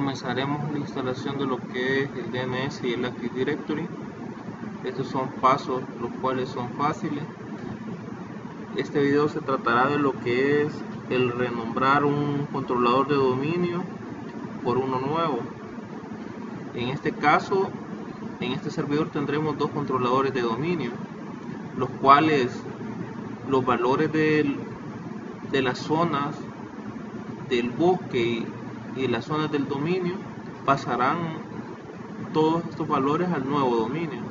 Comenzaremos la instalación de lo que es el DNS y el Active Directory. Estos son pasos los cuales son fáciles. Este video se tratará de lo que es el renombrar un controlador de dominio por uno nuevo. En este caso, en este servidor tendremos dos controladores de dominio, los cuales los valores de las zonas del bosque y las zonas del dominio pasarán todos estos valores al nuevo dominio.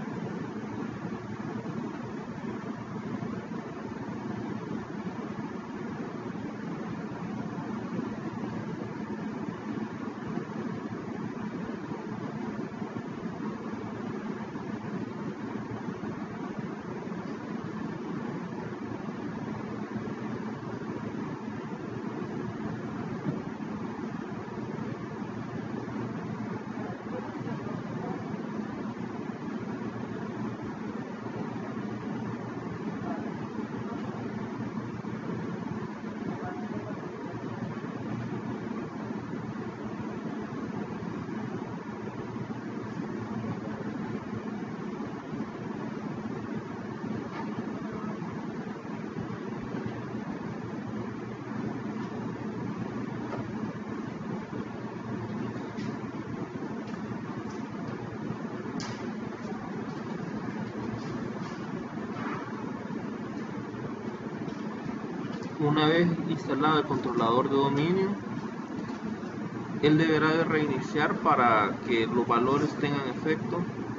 Una vez instalado el controlador de dominio, él deberá de reiniciar para que los valores tengan efecto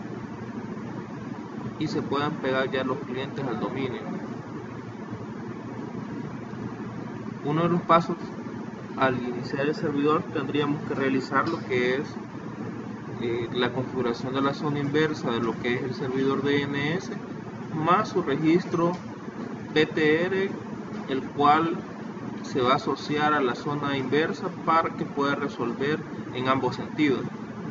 y se puedan pegar ya los clientes al dominio. Uno de los pasos al iniciar el servidor tendríamos que realizar lo que es la configuración de la zona inversa de lo que es el servidor DNS más su registro PTR, el cual se va a asociar a la zona inversa para que pueda resolver en ambos sentidos.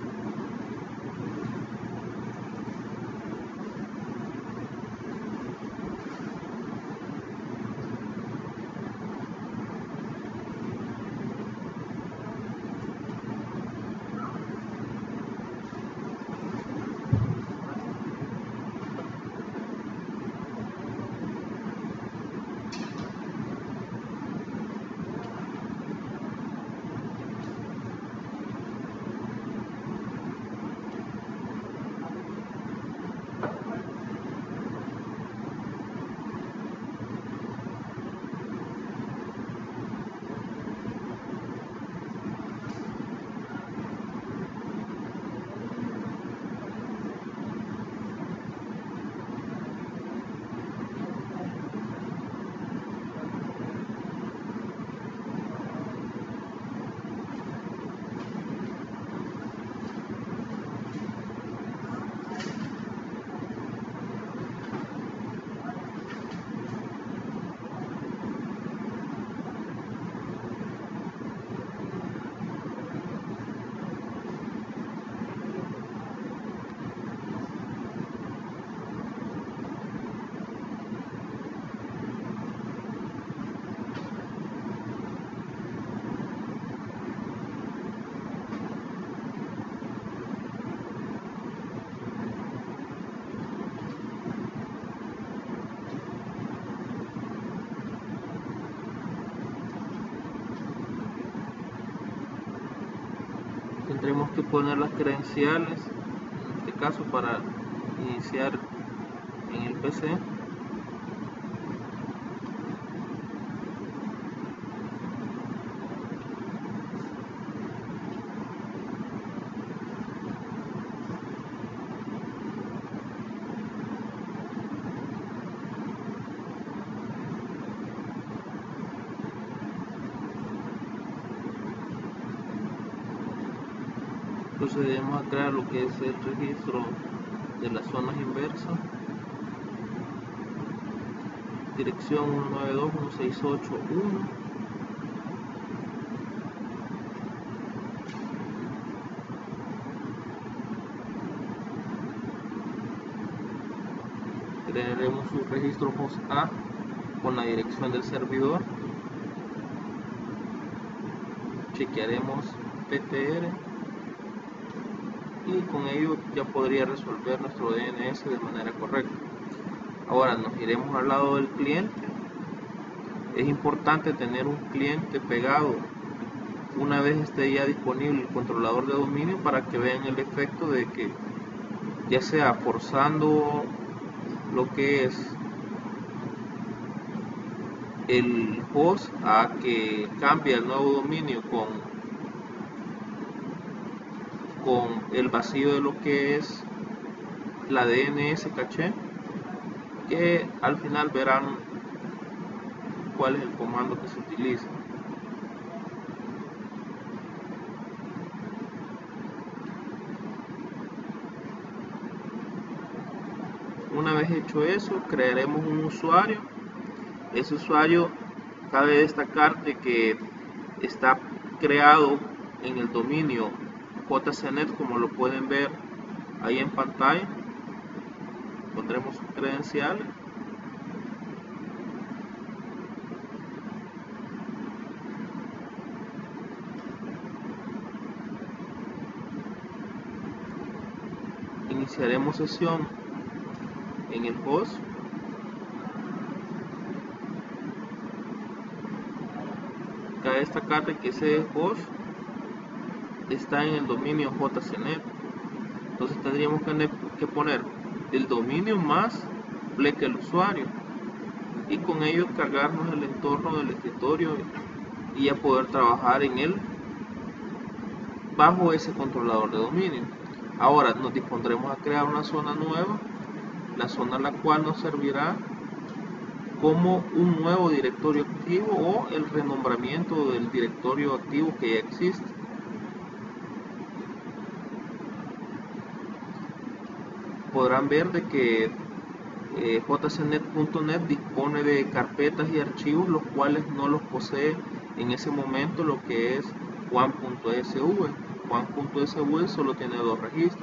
Tendremos que poner las credenciales, en este caso para iniciar en el PC. Procedemos a crear lo que es el registro de las zonas inversas, dirección 192.168.1. Crearemos un registro host A con la dirección del servidor. Chequearemos ptr, y con ello ya podría resolver nuestro DNS de manera correcta. Ahora nos iremos al lado del cliente. Es importante tener un cliente pegado una vez esté ya disponible el controlador de dominio, para que vean el efecto de que, ya sea forzando lo que es el host a que cambie el nuevo dominio con el vacío de lo que es la DNS caché, que al final verán cuál es el comando que se utiliza. Una vez hecho eso, crearemos un usuario. Ese usuario, cabe destacar de que está creado en el dominio JCNet, como lo pueden ver ahí en pantalla. Pondremos sus credenciales. Iniciaremos sesión en el host. Cabe destacar de que ese host está en el dominio JCNet. Entonces tendríamos que poner el dominio más pleca el usuario, y con ello cargarnos el entorno del escritorio y ya poder trabajar en él bajo ese controlador de dominio. Ahora nos dispondremos a crear una zona nueva, la zona la cual nos servirá como un nuevo directorio activo o el renombramiento del directorio activo que ya existe. Podrán ver de que jcnet.net dispone de carpetas y archivos, los cuales no los posee en ese momento lo que es juan.sv. Juan.sv solo tiene 2 registros.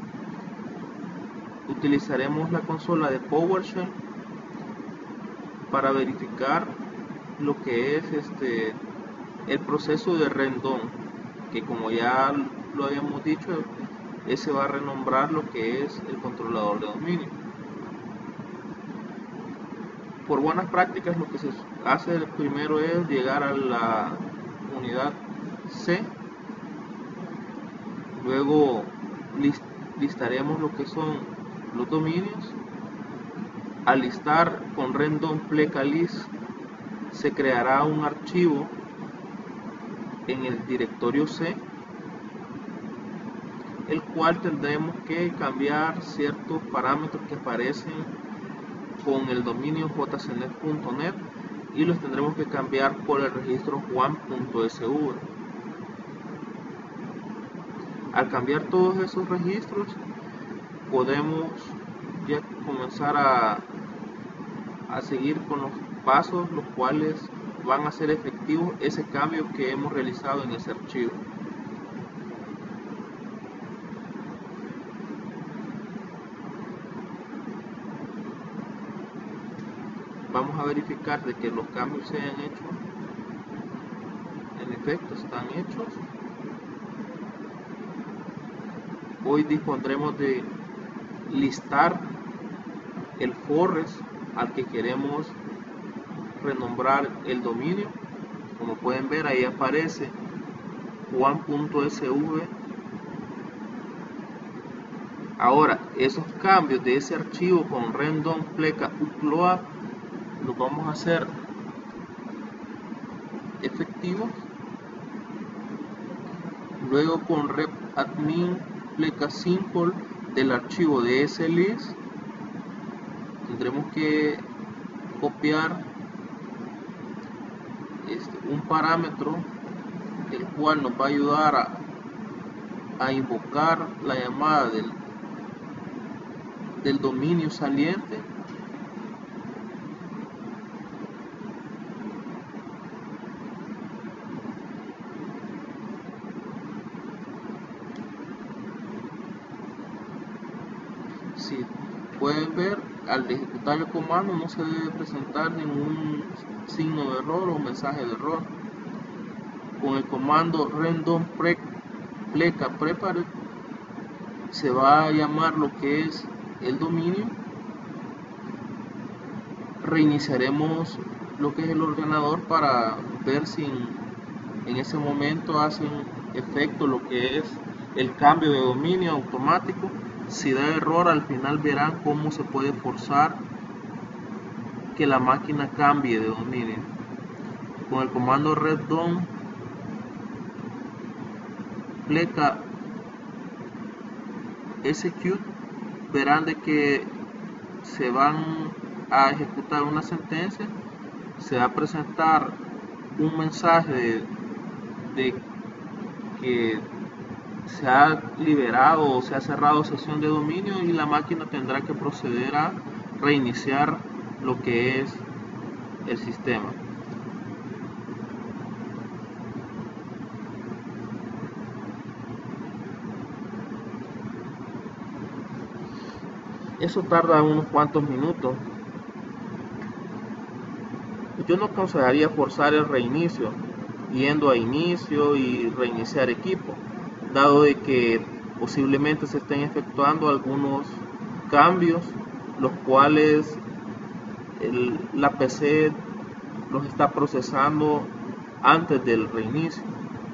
Utilizaremos la consola de PowerShell para verificar lo que es el proceso de random, que como ya lo habíamos dicho, ese va a renombrar lo que es el controlador de dominio. Por buenas prácticas, lo que se hace primero es llegar a la unidad C, luego listaremos lo que son los dominios. Al listar con random pleca list, se creará un archivo en el directorio C, el cual tendremos que cambiar ciertos parámetros que aparecen con el dominio jcnet.net, y los tendremos que cambiar por el registro juan.sv. Al cambiar todos esos registros, podemos ya comenzar a seguir con los pasos, los cuales van a hacer efectivo ese cambio que hemos realizado en ese archivo. Vamos a verificar de que los cambios se hayan hecho. En efecto, están hechos. Hoy dispondremos de listar el forest al que queremos renombrar el dominio. Como pueden ver, ahí aparece juan.sv. Ahora, esos cambios de ese archivo con random pleca upload los vamos a hacer efectivos luego con rep admin pleca simple del archivo de slist. Tendremos que copiar un parámetro, el cual nos va a ayudar a invocar la llamada del dominio saliente. Si pueden ver, al ejecutar el comando no se debe presentar ningún signo de error o mensaje de error. con el comando random pleca prepare se va a llamar lo que es el dominio. Reiniciaremos lo que es el ordenador para ver si en ese momento hacen efecto lo que es el cambio de dominio automático. Si da error, al final verán cómo se puede forzar que la máquina cambie de dominio. Con el comando random pleca execute verán de que se van a ejecutar una sentencia, se va a presentar un mensaje de que se ha liberado o se ha cerrado sesión de dominio, y la máquina tendrá que proceder a reiniciar lo que es el sistema. Eso tarda unos cuantos minutos. Yo no aconsejaría forzar el reinicio yendo a inicio y reiniciar equipo, dado de que posiblemente se estén efectuando algunos cambios los cuales la PC los está procesando antes del reinicio.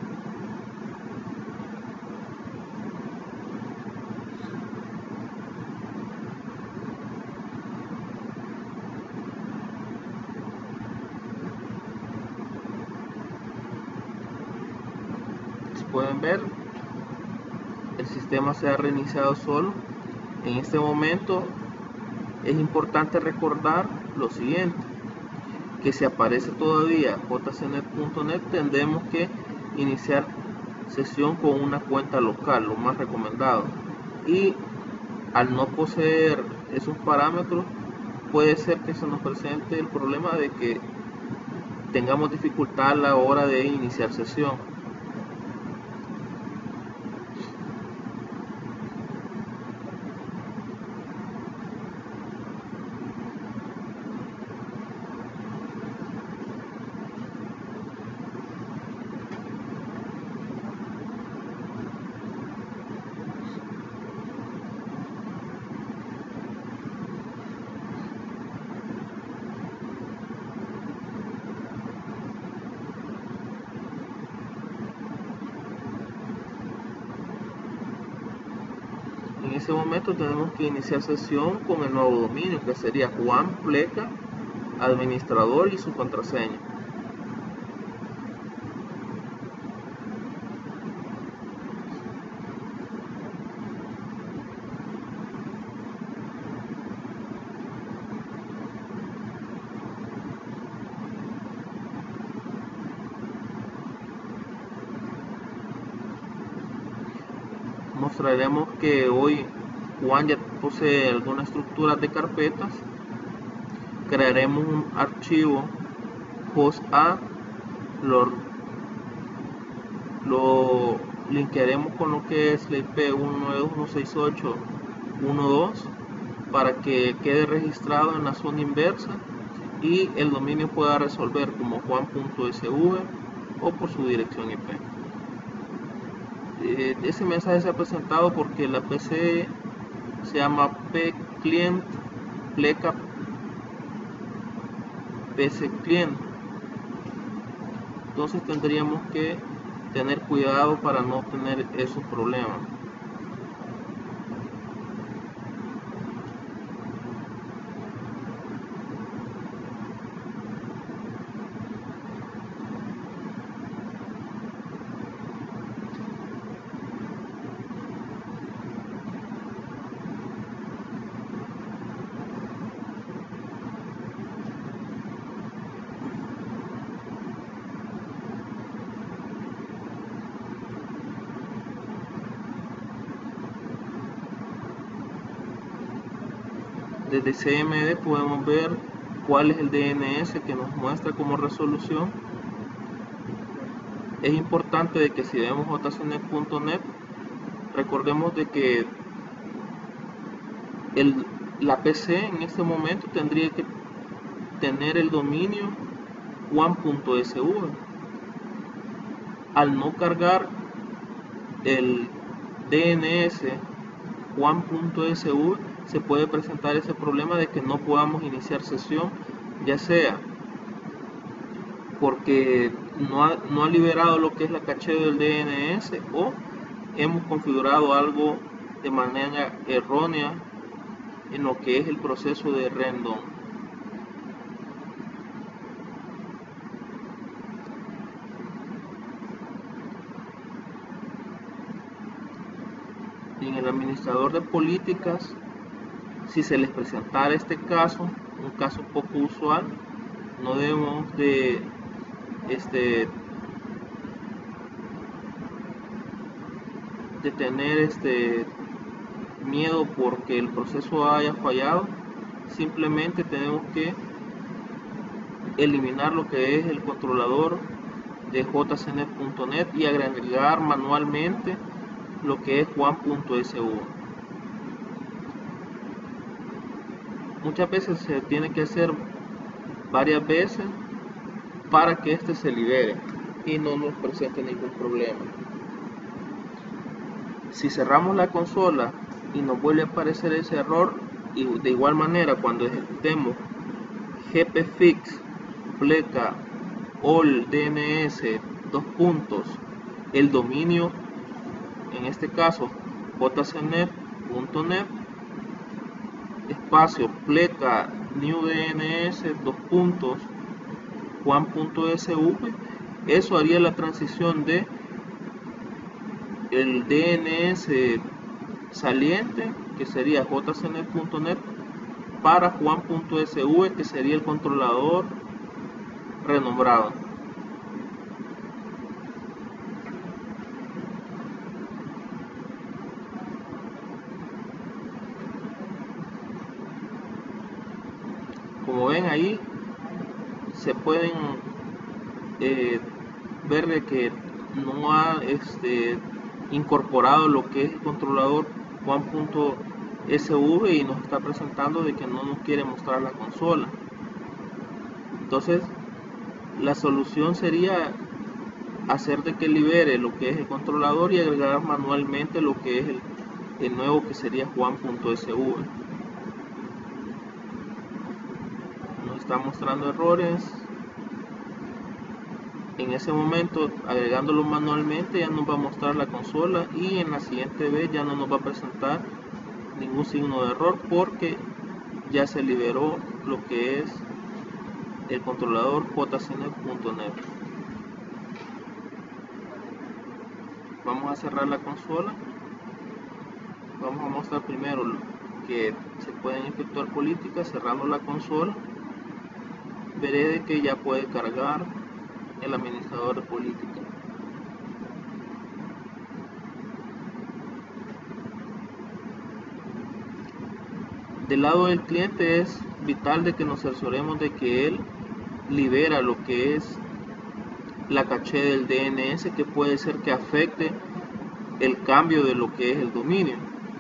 Pueden ver, el sistema se ha reiniciado solo. En este momento es importante recordar lo siguiente, que si aparece todavía jcnet.net, tendremos que iniciar sesión con una cuenta local, lo más recomendado, y al no poseer esos parámetros puede ser que se nos presente el problema de que tengamos dificultad a la hora de iniciar sesión. En ese momento tenemos que iniciar sesión con el nuevo dominio, que sería Juan Pleca, administrador, y su contraseña. Mostraremos que hoy Juan ya posee algunas estructuras de carpetas. Crearemos un archivo host A, lo linkearemos con lo que es la IP 192.168.1.2 para que quede registrado en la zona inversa y el dominio pueda resolver como juan.sv o por su dirección IP. Ese mensaje se ha presentado porque la PC se llama pclient pleca PC client. Entonces tendríamos que tener cuidado para no tener esos problemas. Desde CMD podemos ver cuál es el DNS que nos muestra como resolución. Es importante de que si vemos jcnet.net, recordemos de que la PC en este momento tendría que tener el dominio juan.sv. al no cargar el DNS juan.sv, se puede presentar ese problema de que no podamos iniciar sesión, ya sea porque no ha liberado lo que es la caché del DNS, o hemos configurado algo de manera errónea en lo que es el proceso de random. En el administrador de políticas, si se les presentara este caso, un caso poco usual, no debemos de tener miedo porque el proceso haya fallado. Simplemente tenemos que eliminar lo que es el controlador de jcnet.net y agregar manualmente lo que es juan.sv. Muchas veces se tiene que hacer varias veces para que este se libere y no nos presente ningún problema. Si cerramos la consola y nos vuelve a aparecer ese error, y de igual manera cuando ejecutemos gpfix pleca all dns el dominio, en este caso jcnet.net espacio pleca new dns juan.sv, eso haría la transición de el DNS saliente, que sería jcnet.net, para juan.sv, que sería el controlador renombrado. Como ven ahí, se pueden ver de que no ha incorporado lo que es el controlador juan.sv y nos está presentando de que no nos quiere mostrar la consola. Entonces la solución sería hacer de que libere lo que es el controlador y agregar manualmente lo que es el nuevo, que sería juan.sv. Nos está mostrando errores. En ese momento, agregándolo manualmente, ya nos va a mostrar la consola, y en la siguiente vez ya no nos va a presentar ningún signo de error porque ya se liberó lo que es el controlador jcnet.net. Vamos a cerrar la consola. Vamos a mostrar primero que se pueden efectuar políticas. Cerrando la consola, veré de que ya puede cargar el administrador de política. Del lado del cliente es vital de que nos cercioremos de que él libera lo que es la caché del DNS, que puede ser que afecte el cambio de lo que es el dominio.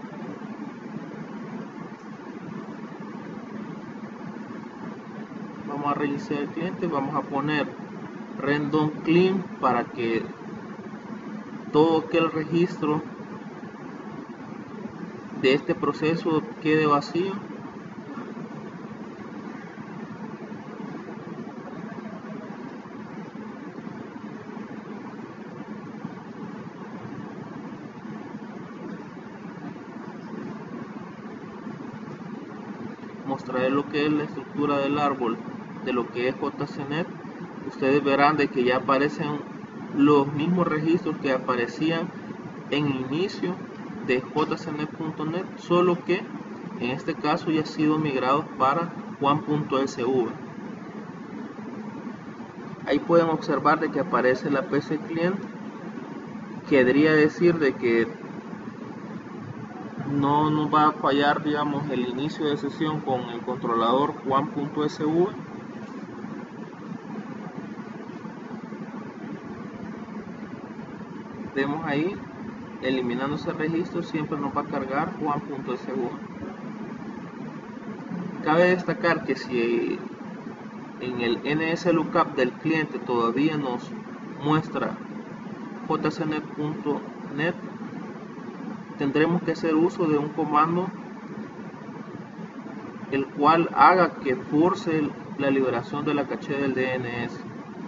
Vamos a reiniciar el cliente, vamos a poner random clean para que todo aquel registro de este proceso quede vacío. Mostraré lo que es la estructura del árbol de lo que es jcnet. Ustedes verán de que ya aparecen los mismos registros que aparecían en el inicio de jcnet.net, solo que en este caso ya han sido migrados para juan.sv. Ahí pueden observar de que aparece la PC client. Querría decir de que no nos va a fallar, digamos, el inicio de sesión con el controlador juan.sv. Vemos ahí, eliminando ese registro, siempre nos va a cargar juan.sv. Cabe destacar que si en el NSLookup del cliente todavía nos muestra jcnet.net, tendremos que hacer uso de un comando el cual haga que force la liberación de la caché del DNS.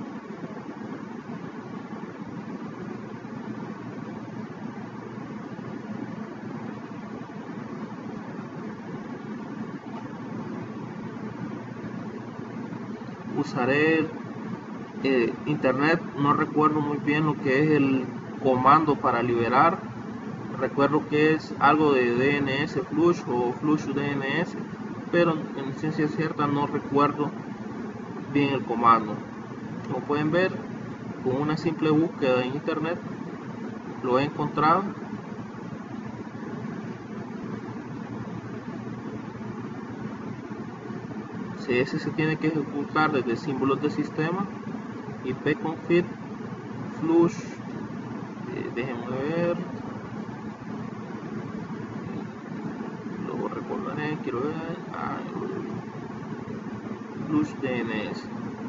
Usaré internet, no recuerdo muy bien lo que es el comando para liberar. Recuerdo que es algo de DNS Flush o Flush DNS, pero en ciencia cierta no recuerdo bien el comando. Como pueden ver, con una simple búsqueda en internet lo he encontrado. CS se tiene que ejecutar desde símbolos de sistema, ipconfig flush, déjenme ver, lo recordaré, quiero ver, flush DNS.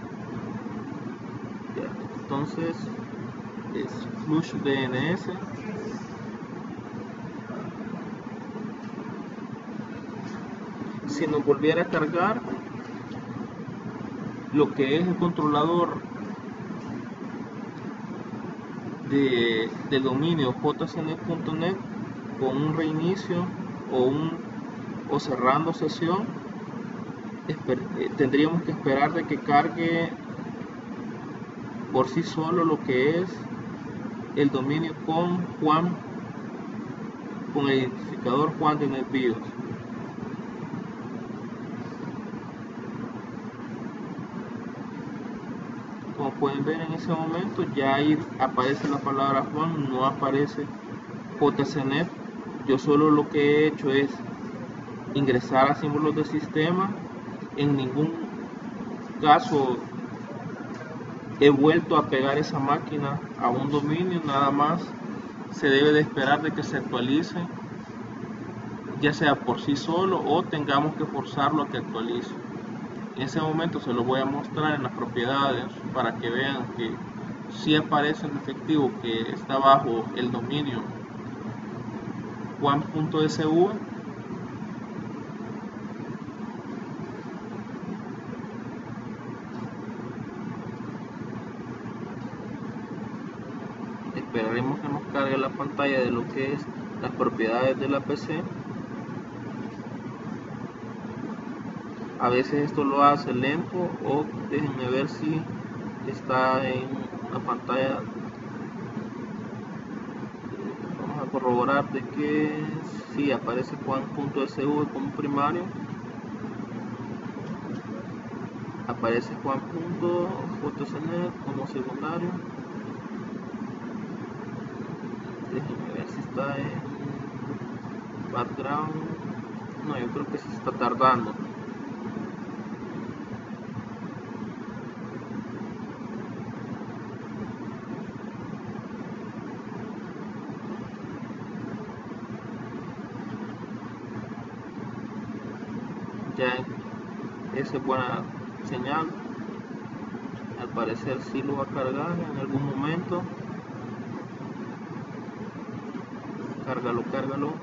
Ya, entonces es flush DNS. Si nos volviera a cargar lo que es el controlador del dominio jcnet.net con un reinicio o cerrando sesión, tendríamos que esperar de que cargue por sí solo lo que es el dominio con el identificador Juan de NetBIOS. Como pueden ver, en ese momento ya ahí aparece la palabra Juan, no aparece jcnet. Yo solo lo que he hecho es ingresar a símbolos de sistema. En ningún caso he vuelto a pegar esa máquina a un dominio, nada más se debe de esperar de que se actualice, ya sea por sí solo o tengamos que forzarlo a que actualice. En ese momento se lo voy a mostrar en las propiedades para que vean que si aparece en efectivo que está bajo el dominio juan.sv. Esperaremos que nos cargue la pantalla de lo que es las propiedades de la PC. A veces esto lo hace lento, o déjenme ver si está en la pantalla. Vamos a corroborar de que sí aparece juan.sv como primario, aparece juan.jcnet como secundario. Déjenme ver si está en background. No, yo creo que se está tardando. Ya esa es buena señal. Al parecer sí lo va a cargar en algún momento. Cárgalo.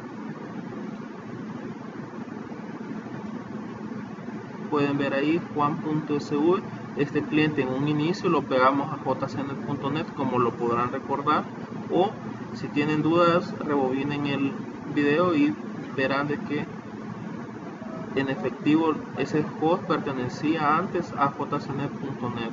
Pueden ver ahí juan.sv. Este cliente en un inicio lo pegamos a jcnet.net, como lo podrán recordar, o si tienen dudas rebobinen el video y verán de que en efectivo ese host pertenecía antes a jcnet.net.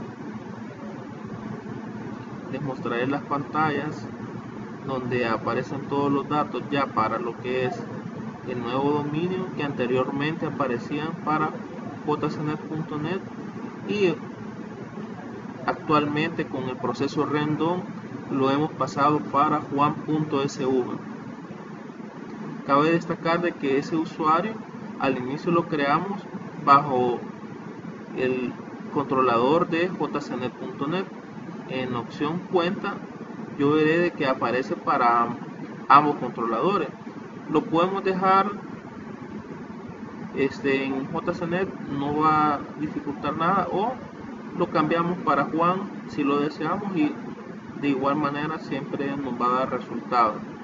Les mostraré las pantallas donde aparecen todos los datos ya para lo que es el nuevo dominio que anteriormente aparecían para jcnet.net, y actualmente con el proceso random lo hemos pasado para juan.sv. Cabe destacar de que ese usuario al inicio lo creamos bajo el controlador de jcnet.net. En opción cuenta yo veré de que aparece para ambos controladores. Lo podemos dejar en jcnet, no va a dificultar nada, o lo cambiamos para Juan si lo deseamos y de igual manera siempre nos va a dar resultados.